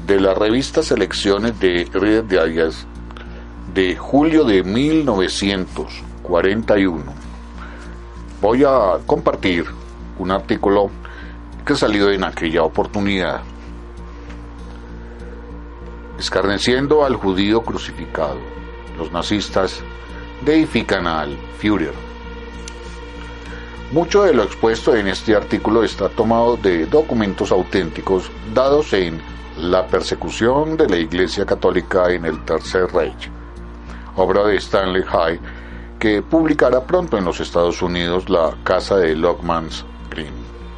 de la revista Selecciones de Reader's Digest de julio de 1941. Voy a compartir un artículo que salió en aquella oportunidad. Escarneciendo al judío crucificado, los nazistas deifican al Führer. Mucho de lo expuesto en este artículo está tomado de documentos auténticos dados en La persecución de la Iglesia Católica en el Tercer Reich, obra de Stanley Hay, que publicará pronto en los Estados Unidos la casa de Lockman's Green.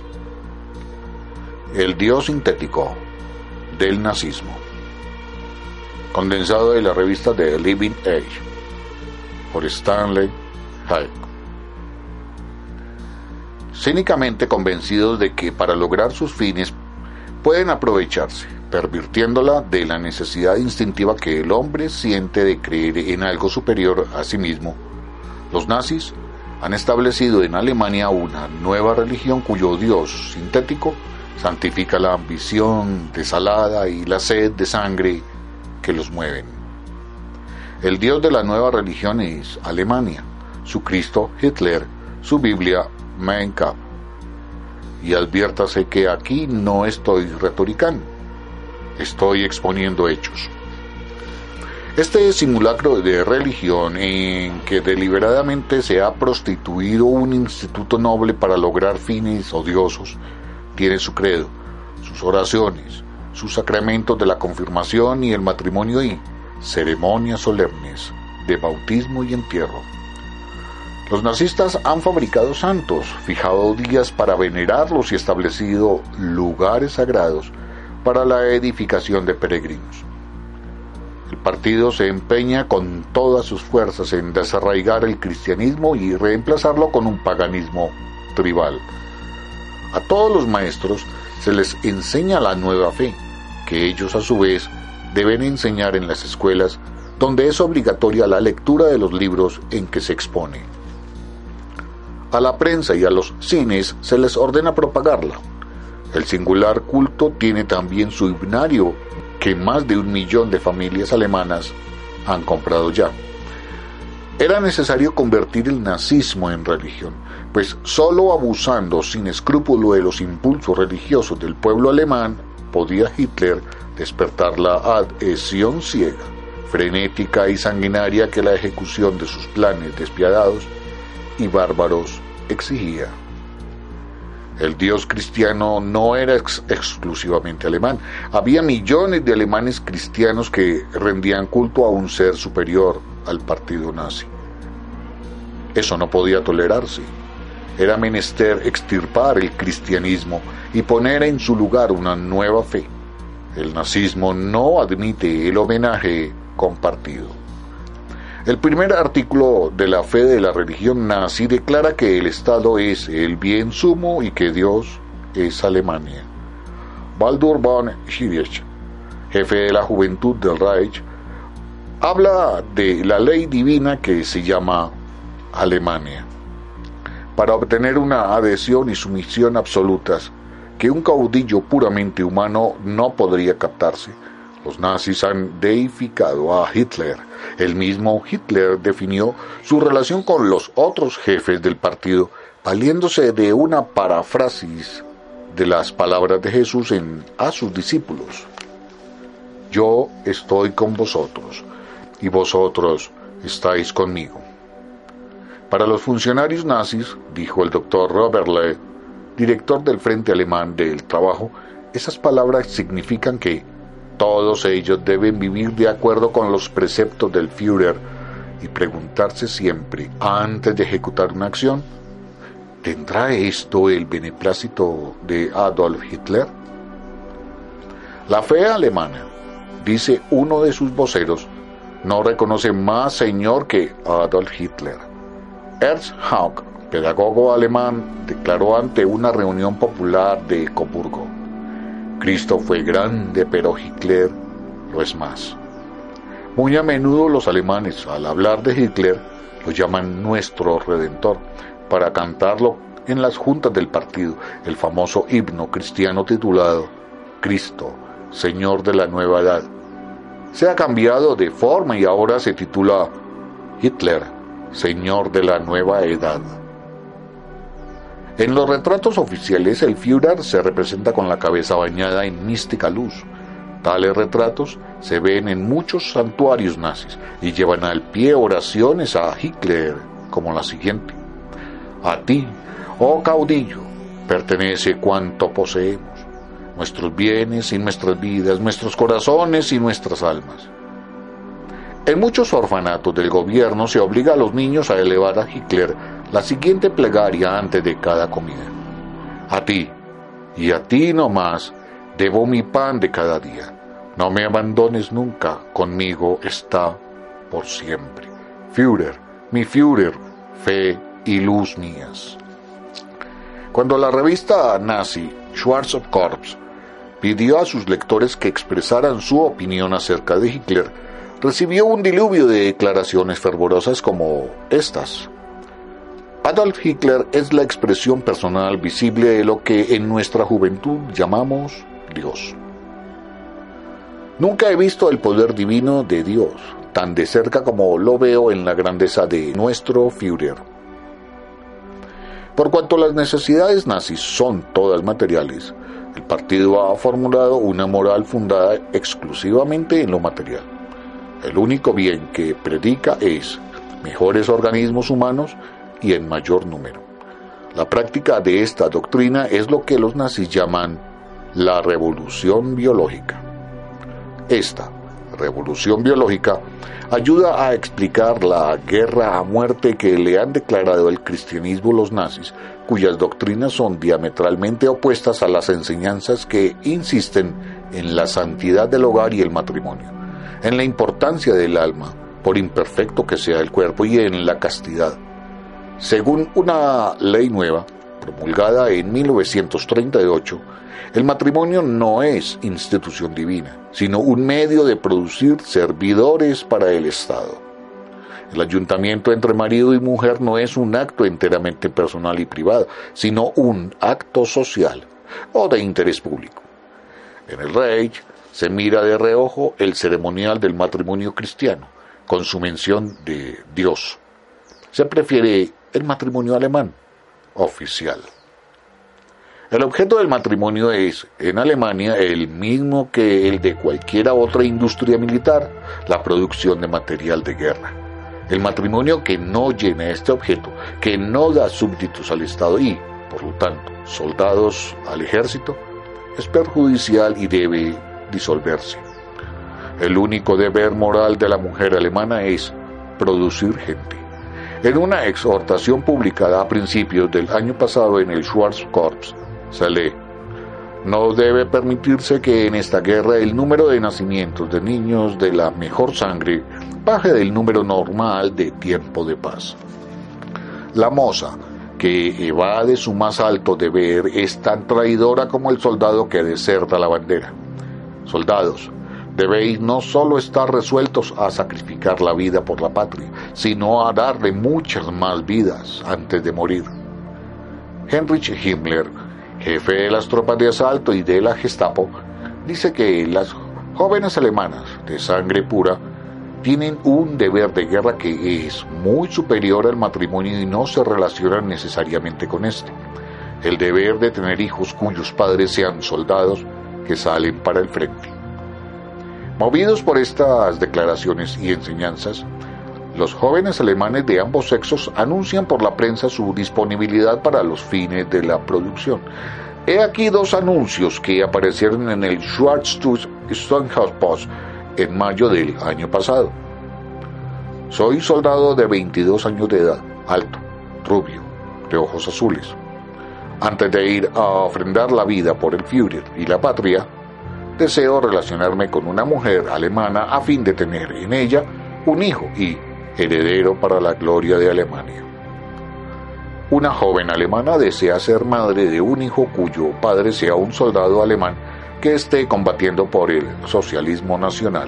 El Dios sintético del nazismo, condensado de la revista The Living Age, por Stanley Hay. Cínicamente convencidos de que para lograr sus fines pueden aprovecharse, pervirtiéndola de la necesidad instintiva que el hombre siente de creer en algo superior a sí mismo, los nazis han establecido en Alemania una nueva religión cuyo Dios sintético santifica la ambición desalada y la sed de sangre que los mueven. El Dios de la nueva religión es Alemania, su Cristo Hitler, su Biblia Mein Kampf. Y adviértase que aquí no estoy retoricando, estoy exponiendo hechos. Este simulacro de religión en que deliberadamente se ha prostituido un instituto noble para lograr fines odiosos, tiene su credo, sus oraciones, sus sacramentos de la confirmación y el matrimonio y ceremonias solemnes de bautismo y entierro. Los nazistas han fabricado santos, fijado días para venerarlos y establecido lugares sagrados para la edificación de peregrinos. El partido se empeña con todas sus fuerzas en desarraigar el cristianismo y reemplazarlo con un paganismo tribal. A todos los maestros se les enseña la nueva fe, que ellos a su vez deben enseñar en las escuelas, donde es obligatoria la lectura de los libros en que se expone. A la prensa y a los cines se les ordena propagarla. El singular culto tiene también su himnario, que más de 1 millón de familias alemanas han comprado ya. Era necesario convertir el nazismo en religión, pues solo abusando sin escrúpulo de los impulsos religiosos del pueblo alemán podía Hitler despertar la adhesión ciega, frenética y sanguinaria que la ejecución de sus planes despiadados y bárbaros exigía. El Dios cristiano no era exclusivamente alemán. Había millones de alemanes cristianos que rendían culto a un ser superior al partido nazi. Eso no podía tolerarse. Era menester extirpar el cristianismo y poner en su lugar una nueva fe. El nazismo no admite el homenaje compartido. El primer artículo de la fe de la religión nazi declara que el Estado es el bien sumo y que Dios es Alemania. Baldur von Hirsch, jefe de la juventud del Reich, habla de la ley divina que se llama Alemania, para obtener una adhesión y sumisión absolutas que un caudillo puramente humano no podría captarse. Los nazis han deificado a Hitler. El mismo Hitler definió su relación con los otros jefes del partido, valiéndose de una paráfrasis de las palabras de Jesús a sus discípulos. Yo estoy con vosotros, y vosotros estáis conmigo. Para los funcionarios nazis, dijo el doctor Robert Lee, director del Frente Alemán del Trabajo, esas palabras significan que todos ellos deben vivir de acuerdo con los preceptos del Führer y preguntarse siempre, antes de ejecutar una acción, ¿tendrá esto el beneplácito de Adolf Hitler? La fe alemana, dice uno de sus voceros, no reconoce más señor que Adolf Hitler. Ernst Hauck, pedagogo alemán, declaró ante una reunión popular de Coburgo: Cristo fue grande, pero Hitler lo es más. Muy a menudo los alemanes, al hablar de Hitler, lo llaman nuestro Redentor, para cantarlo en las juntas del partido, el famoso himno cristiano titulado Cristo, Señor de la Nueva Edad. Se ha cambiado de forma y ahora se titula Hitler, Señor de la Nueva Edad. En los retratos oficiales, el Führer se representa con la cabeza bañada en mística luz. Tales retratos se ven en muchos santuarios nazis y llevan al pie oraciones a Hitler, como la siguiente: a ti, oh caudillo, pertenece cuanto poseemos, nuestros bienes y nuestras vidas, nuestros corazones y nuestras almas. En muchos orfanatos del gobierno se obliga a los niños a elevar a Hitler la siguiente plegaria antes de cada comida: a ti, y a ti no más, debo mi pan de cada día. No me abandones nunca, conmigo está por siempre. Führer, mi Führer, fe y luz mías. Cuando la revista nazi Schwarzkopf pidió a sus lectores que expresaran su opinión acerca de Hitler, recibió un diluvio de declaraciones fervorosas como estas: Adolf Hitler es la expresión personal visible de lo que en nuestra juventud llamamos Dios. Nunca he visto el poder divino de Dios tan de cerca como lo veo en la grandeza de nuestro Führer. Por cuanto las necesidades nazis son todas materiales, el partido ha formulado una moral fundada exclusivamente en lo material. El único bien que predica es mejores organismos humanos y en mayor número. La práctica de esta doctrina es lo que los nazis llaman la revolución biológica. Esta revolución biológica ayuda a explicar la guerra a muerte que le han declarado el cristianismo los nazis, cuyas doctrinas son diametralmente opuestas a las enseñanzas que insisten en la santidad del hogar y el matrimonio, en la importancia del alma, por imperfecto que sea el cuerpo, y en la castidad. Según una ley nueva, promulgada en 1938, el matrimonio no es institución divina, sino un medio de producir servidores para el Estado. El ayuntamiento entre marido y mujer no es un acto enteramente personal y privado, sino un acto social o de interés público. En el Reich se mira de reojo el ceremonial del matrimonio cristiano, con su mención de Dios. Se prefiere el matrimonio alemán, oficial. El objeto del matrimonio es, en Alemania, el mismo que el de cualquiera otra industria militar, la producción de material de guerra. El matrimonio que no llena este objeto, que no da súbditos al Estado y, por lo tanto, soldados al ejército, es perjudicial y debe disolverse. El único deber moral de la mujer alemana es producir gente. En una exhortación publicada a principios del año pasado en el Schwarzkopf, se lee: no debe permitirse que en esta guerra el número de nacimientos de niños de la mejor sangre baje del número normal de tiempo de paz. La moza que evade su más alto deber es tan traidora como el soldado que deserta la bandera. Soldados, debéis no solo estar resueltos a sacrificar la vida por la patria, sino a darle muchas más vidas antes de morir. Heinrich Himmler, jefe de las tropas de asalto y de la Gestapo, dice que las jóvenes alemanas de sangre pura tienen un deber de guerra que es muy superior al matrimonio y no se relaciona necesariamente con este: el deber de tener hijos cuyos padres sean soldados que salen para el frente. Movidos por estas declaraciones y enseñanzas, los jóvenes alemanes de ambos sexos anuncian por la prensa su disponibilidad para los fines de la producción. He aquí dos anuncios que aparecieron en el Schwarzschild-Post en mayo del año pasado. Soy soldado de 22 años de edad, alto, rubio, de ojos azules. Antes de ir a ofrendar la vida por el Führer y la patria, deseo relacionarme con una mujer alemana a fin de tener en ella un hijo y heredero para la gloria de Alemania. Una joven alemana desea ser madre de un hijo cuyo padre sea un soldado alemán que esté combatiendo por el socialismo nacional.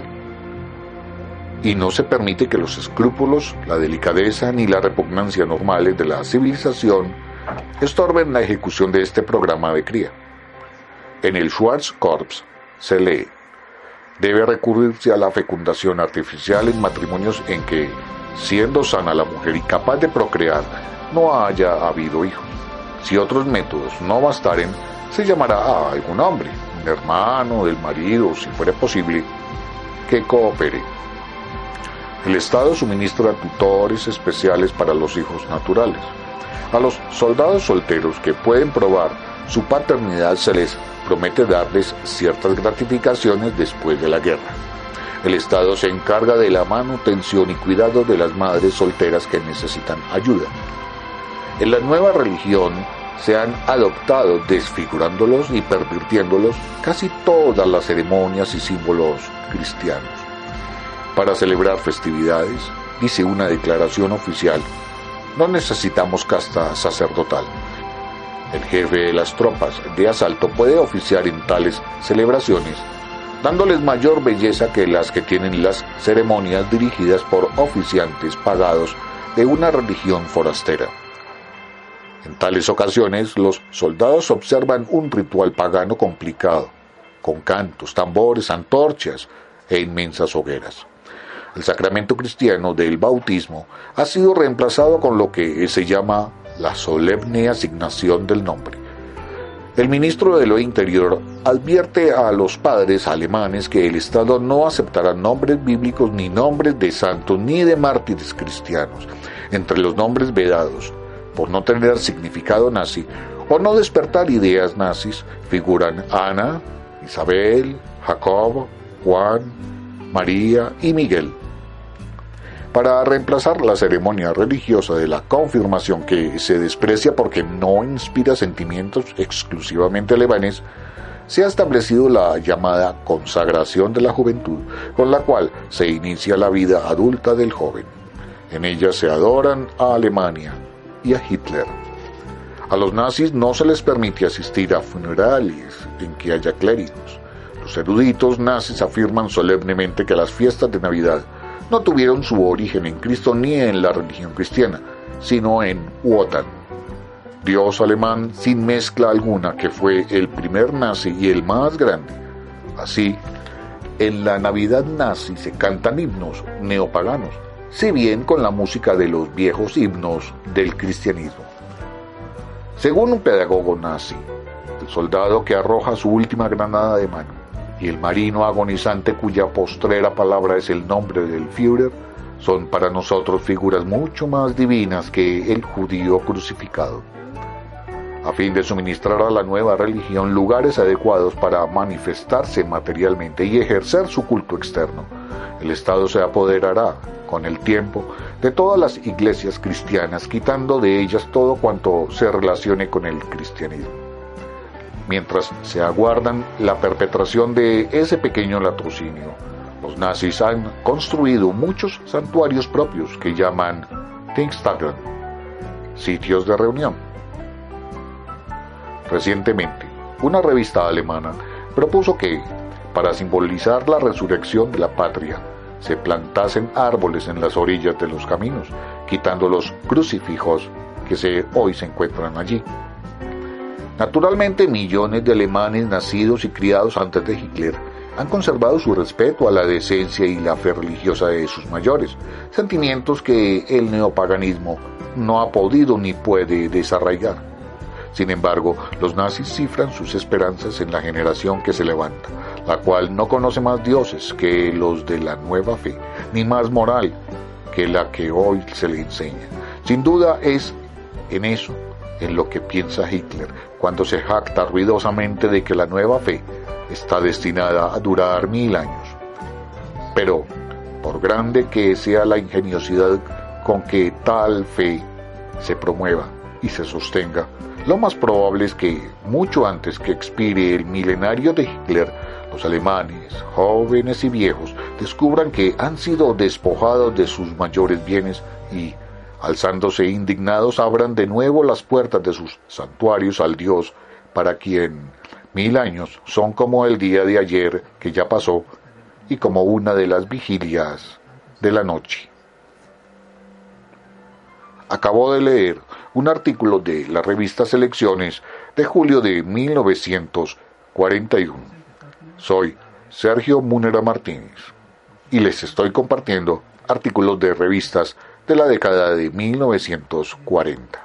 Y no se permite que los escrúpulos, la delicadeza ni la repugnancia normales de la civilización estorben la ejecución de este programa de cría. En el Schwarzkopf se lee: debe recurrirse a la fecundación artificial en matrimonios en que, siendo sana la mujer y capaz de procrear, no haya habido hijos. Si otros métodos no bastaren, se llamará a algún hombre, un hermano del marido, si fuera posible, que coopere. El Estado suministra tutores especiales para los hijos naturales. A los soldados solteros que pueden probar su paternidad se les promete darles ciertas gratificaciones después de la guerra. El Estado se encarga de la manutención y cuidado de las madres solteras que necesitan ayuda. En la nueva religión se han adoptado, desfigurándolos y pervirtiéndolos, casi todas las ceremonias y símbolos cristianos. Para celebrar festividades, dice una declaración oficial, no necesitamos casta sacerdotal. El jefe de las tropas de asalto puede oficiar en tales celebraciones, dándoles mayor belleza que las que tienen las ceremonias dirigidas por oficiantes pagados de una religión forastera. En tales ocasiones, los soldados observan un ritual pagano complicado, con cantos, tambores, antorchas e inmensas hogueras. El sacramento cristiano del bautismo ha sido reemplazado con lo que se llama la solemne asignación del nombre. El ministro de lo Interior advierte a los padres alemanes que el Estado no aceptará nombres bíblicos ni nombres de santos ni de mártires cristianos. Entre los nombres vedados, por no tener significado nazi o no despertar ideas nazis, figuran Ana, Isabel, Jacobo, Juan, María y Miguel. Para reemplazar la ceremonia religiosa de la confirmación, que se desprecia porque no inspira sentimientos exclusivamente alemanes, se ha establecido la llamada consagración de la juventud, con la cual se inicia la vida adulta del joven. En ella se adoran a Alemania y a Hitler. A los nazis no se les permite asistir a funerales en que haya clérigos. Los eruditos nazis afirman solemnemente que las fiestas de Navidad no tuvieron su origen en Cristo ni en la religión cristiana, sino en Wotan, dios alemán sin mezcla alguna, que fue el primer nazi y el más grande. Así, en la Navidad nazi se cantan himnos neopaganos, si bien con la música de los viejos himnos del cristianismo. Según un pedagogo nazi, el soldado que arroja su última granada de mano y el marino agonizante cuya postrera palabra es el nombre del Führer son para nosotros figuras mucho más divinas que el judío crucificado. A fin de suministrar a la nueva religión lugares adecuados para manifestarse materialmente y ejercer su culto externo, el Estado se apoderará, con el tiempo, de todas las iglesias cristianas, quitando de ellas todo cuanto se relacione con el cristianismo. Mientras se aguardan la perpetración de ese pequeño latrocinio, los nazis han construido muchos santuarios propios que llaman Thinkstätten, sitios de reunión. Recientemente, una revista alemana propuso que, para simbolizar la resurrección de la patria, se plantasen árboles en las orillas de los caminos, quitando los crucifijos que hoy se encuentran allí. Naturalmente, millones de alemanes nacidos y criados antes de Hitler han conservado su respeto a la decencia y la fe religiosa de sus mayores, sentimientos que el neopaganismo no ha podido ni puede desarraigar. Sin embargo, los nazis cifran sus esperanzas en la generación que se levanta, la cual no conoce más dioses que los de la nueva fe, ni más moral que la que hoy se le enseña. Sin duda es en eso en lo que piensa Hitler cuando se jacta ruidosamente de que la nueva fe está destinada a durar 1000 años. Pero, por grande que sea la ingeniosidad con que tal fe se promueva y se sostenga, lo más probable es que, mucho antes que expire el milenario de Hitler, los alemanes, jóvenes y viejos, descubran que han sido despojados de sus mayores bienes y, alzándose indignados, abran de nuevo las puertas de sus santuarios al Dios para quien 1000 años son como el día de ayer que ya pasó y como una de las vigilias de la noche. Acabo de leer un artículo de la revista Selecciones de julio de 1941. Soy Sergio Múnera Martínez y les estoy compartiendo artículos de revistas de la década de 1940.